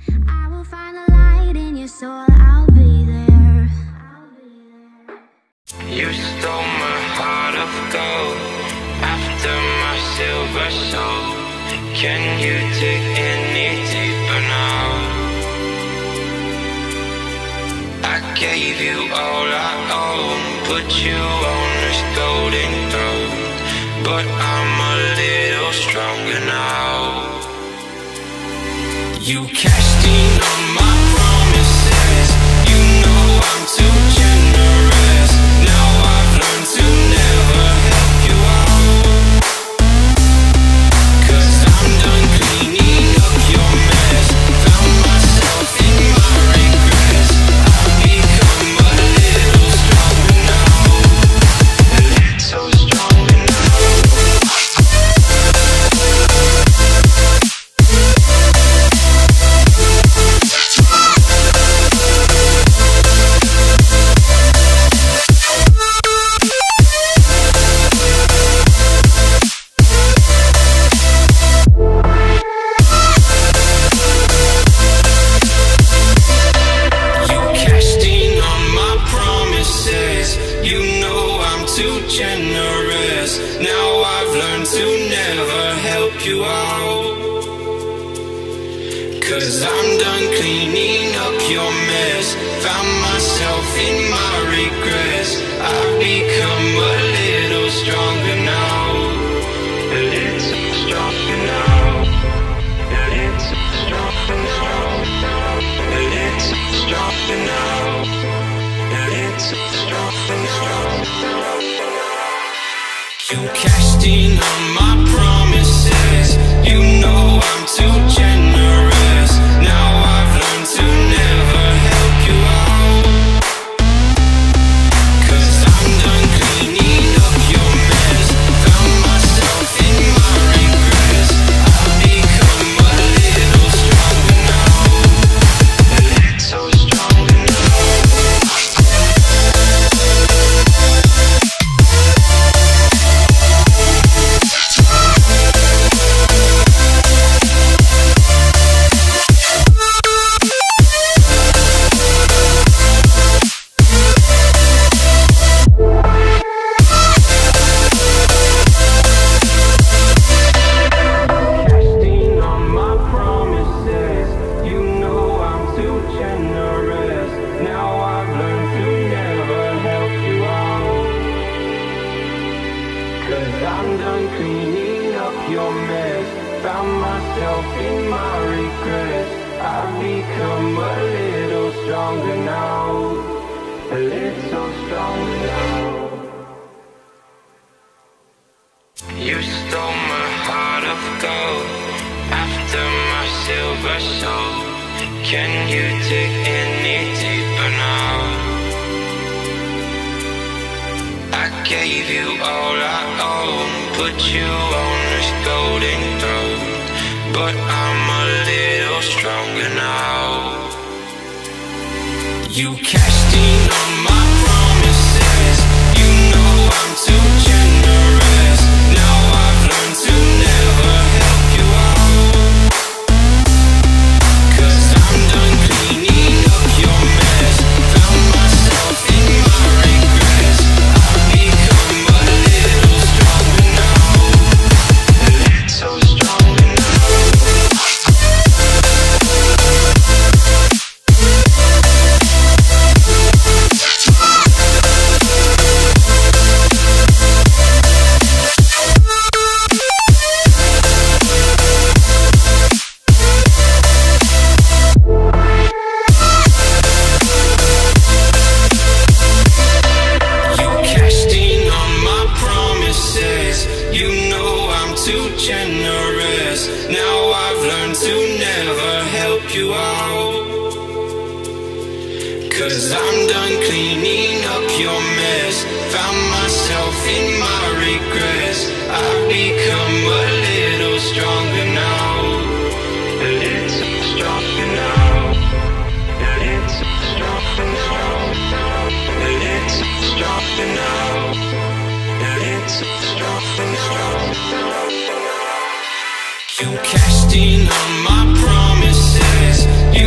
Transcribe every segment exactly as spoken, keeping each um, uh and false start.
I will find the light in your soul, I'll be there. You stole my heart of gold after my silver soul. Can you dig any deeper now? I gave you all I own, put you on this golden throne, but I'm a little stronger now. You cashed in on my promises. You know I'm too generous. Now I've learned to never help you out, 'cause I'm done cleaning up your mess. Found myself in my regrets. I've become a little stronger now, a little stronger now. Generous. Now I've learned to never help you out, 'cause I'm done cleaning up your mess. Found myself in my regrets. I've become a little stronger now, a little stronger now, a little stronger now, a little stronger now, a little stronger now. You cashed in on my promises. You know I'm too generous. Now I've learned to never help you out, 'cause I'm done cleaning up your mess. Found myself in my regrets. I've become a little stronger now, a little stronger now. I'm done cleaning up your mess. Found myself in my regrets. I've become a little stronger now, a little stronger now. You stole my heart of gold after my silver soul. Can you dig any deeper now? I gave you all I own, put you on this golden throne, but I'm a little stronger now. You cashed in on my promises. You know I'm too generous. Now I've learned to never help you out, 'cause I'm done cleaning up your mess. Found myself in my regrets. I've become a little stronger now, a little stronger now. Generous. Now I've learned to never help you out, 'cause I'm done cleaning up your mess. Found myself in my regrets. I've become a little stronger now, a little stronger now, a little stronger now, a little stronger now, a little stronger now. You cashed in on my promises. You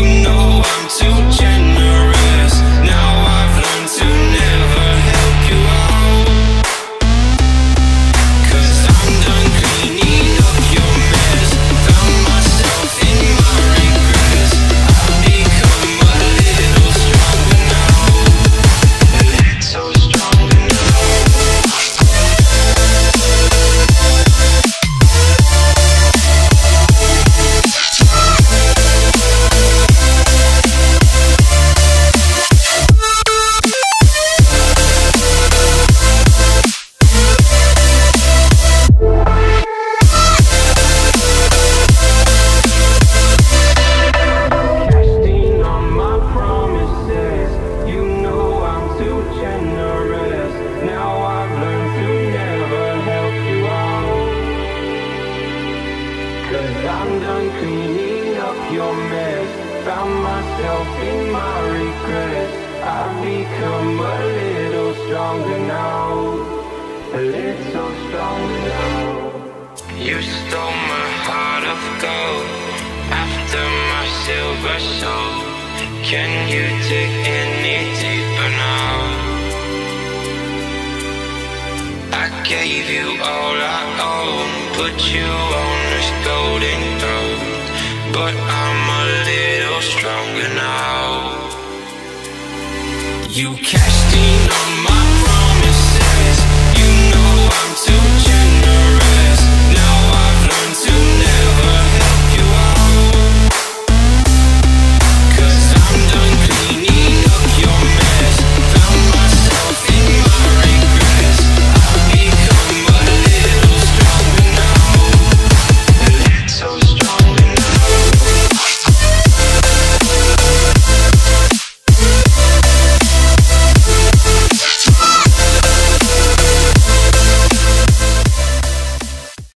mess. Found myself in my regrets. I've become a little stronger now, a little stronger now. You stole my heart of gold after my silver soul. Can you dig any deeper now? I gave you all I own, put you on this golden throne, but I'm a little stronger now. You cashed in on my